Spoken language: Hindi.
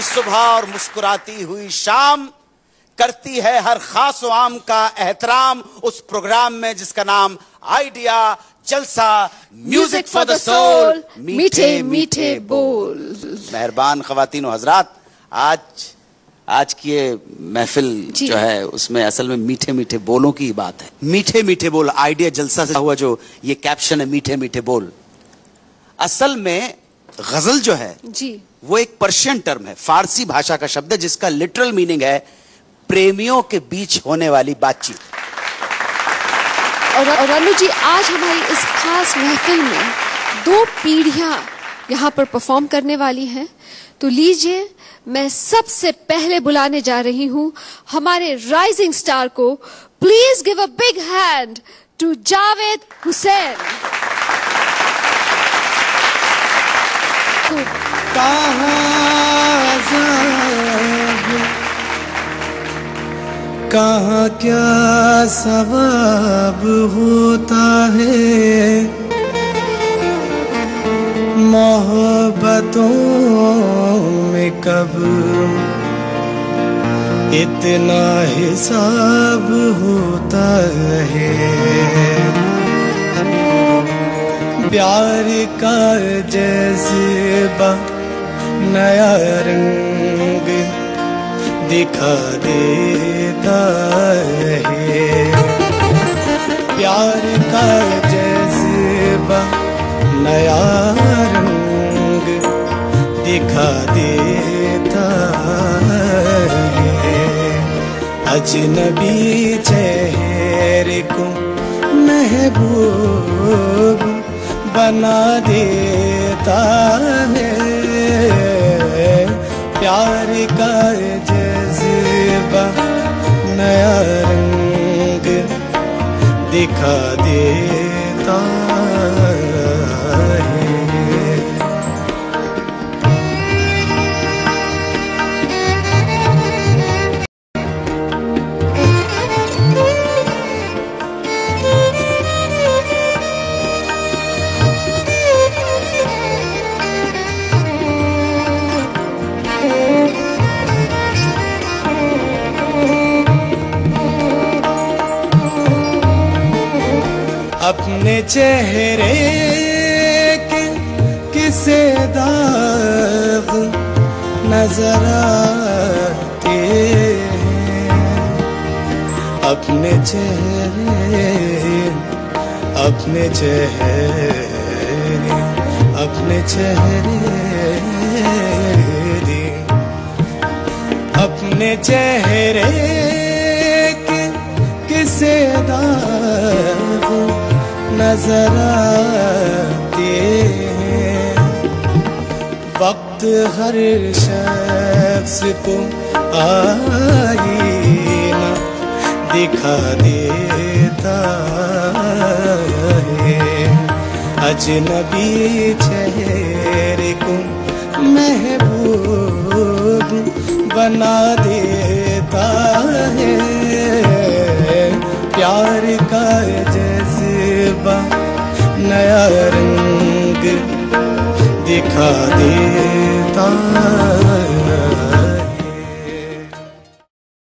सुबह और मुस्कुराती हुई शाम करती है हर खास व आम का एहतराम उस प्रोग्राम में जिसका नाम आइडिया जलसा म्यूजिक फॉर द सोल मीठे मीठे बोल। मेहरबान ख़वातीन व हज़रात, आज की ये महफिल जो है उसमें असल में मीठे मीठे बोलों की बात है। मीठे मीठे बोल, आइडिया जलसा से हुआ जो ये कैप्शन है मीठे मीठे बोल, असल में गजल जो है जी वो एक पर्शियन टर्म है, फारसी भाषा का शब्द है जिसका लिटरल मीनिंग है प्रेमियों के बीच होने वाली बातचीत। और अनु जी, आज हमारी इस खास महफिल में 2 पीढ़ियां यहाँ पर परफॉर्म करने वाली हैं। तो लीजिए, मैं सबसे पहले बुलाने जा रही हूँ हमारे राइजिंग स्टार को। Please give a big hand to Javed Hussain. कहाँ क्या सवाब होता है, मोहब्बतों में कब इतना हिसाब होता है। प्यार का जज्बा नया रंग दिखा देता है। प्यार का जज्बा नया रंग दिखा देता है। अजनबी चेहरे को महबूब बना देता है। प्यार का जज्बा नया रंग दिखा देता है। अपने चेहरे के किसे दाग नजर आते हैं। अपने चेहरे अपने चेहरे अपने चेहरे अपने चेहरे के किसे दाग नजर आते हैं। वक्त हर शख्स को आईना दिखा देता है। अजनबी चेहरे को महबूब बना देता है। प्यार का जज्बा नया रंग दिखा दे